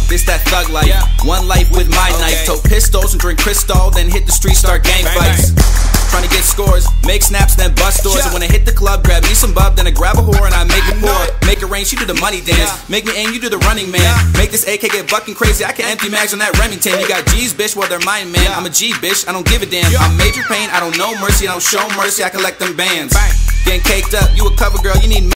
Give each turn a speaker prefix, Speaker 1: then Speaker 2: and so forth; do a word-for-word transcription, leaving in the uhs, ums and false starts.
Speaker 1: this that thug life. Yeah. One life with my okay. knife. Tote pistols and drink Cristal, then hit the streets, start gang bang, fights. Bang. Trying to get scores, make snaps, then bust doors. Yeah. And when I hit the club, grab me some bub, then I grab a whore and I make it pour. Make it rain, she do the money dance. Yeah. Make me aim, you do the running man. Yeah. Make this A K get bucking crazy, I can empty mags on that Remington. You got G's, bitch, well they're mine, man. Yeah. I'm a G, bitch, I don't give a damn. Yeah. I'm Major Pain, I don't know mercy, I don't show mercy, I collect them bands. Bang. Getting caked up, you a cover girl, you need